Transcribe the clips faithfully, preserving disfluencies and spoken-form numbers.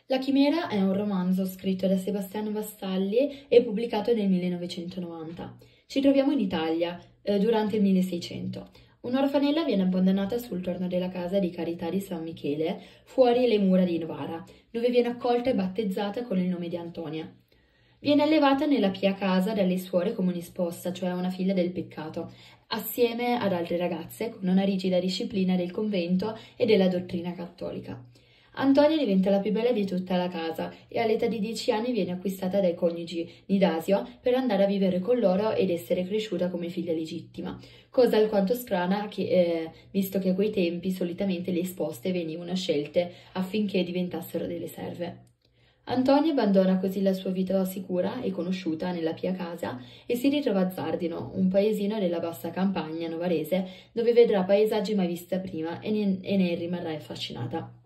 La Chimera è un romanzo scritto da Sebastiano Vassalli e pubblicato nel millenovecentonovanta. Ci troviamo in Italia, eh, durante il milleseicento. Un'orfanella viene abbandonata sul torno della casa di carità di San Michele, fuori le mura di Novara, dove viene accolta e battezzata con il nome di Antonia. Viene allevata nella pia casa dalle suore come un'isposta, cioè una figlia del peccato, assieme ad altre ragazze con una rigida disciplina del convento e della dottrina cattolica. Antonia diventa la più bella di tutta la casa e all'età di dieci anni viene acquistata dai coniugi Nidasio per andare a vivere con loro ed essere cresciuta come figlia legittima, cosa alquanto strana che, eh, visto che a quei tempi solitamente le esposte venivano scelte affinché diventassero delle serve. Antonia abbandona così la sua vita sicura e conosciuta nella pia casa e si ritrova a Zardino, un paesino della bassa campagna novarese, dove vedrà paesaggi mai vista prima e ne, e ne rimarrà affascinata.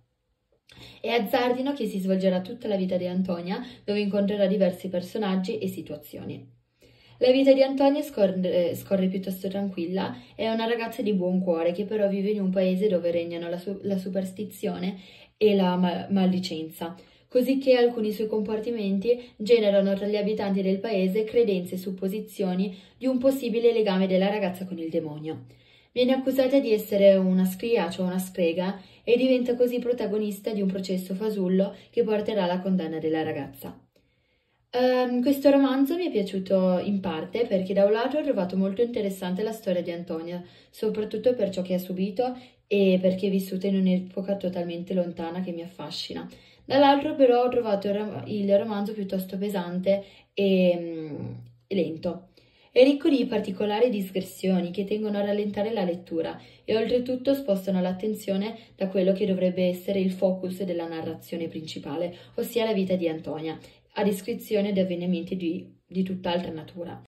È a Zardino che si svolgerà tutta la vita di Antonia, dove incontrerà diversi personaggi e situazioni. La vita di Antonia scorre, scorre piuttosto tranquilla, è una ragazza di buon cuore che però vive in un paese dove regnano la, su, la superstizione e la ma maldicenza, così che alcuni suoi comportamenti generano tra gli abitanti del paese credenze e supposizioni di un possibile legame della ragazza con il demonio. Viene accusata di essere una scria, cioè una strega, e diventa così protagonista di un processo fasullo che porterà alla condanna della ragazza. Um, questo romanzo mi è piaciuto in parte perché da un lato ho trovato molto interessante la storia di Antonia, soprattutto per ciò che ha subito e perché è vissuta in un'epoca totalmente lontana che mi affascina. Dall'altro però ho trovato il romanzo piuttosto pesante e, mm, e lento. È ricco di particolari digressioni che tengono a rallentare la lettura e oltretutto spostano l'attenzione da quello che dovrebbe essere il focus della narrazione principale, ossia la vita di Antonia, a descrizione di avvenimenti di, di tutt'altra natura.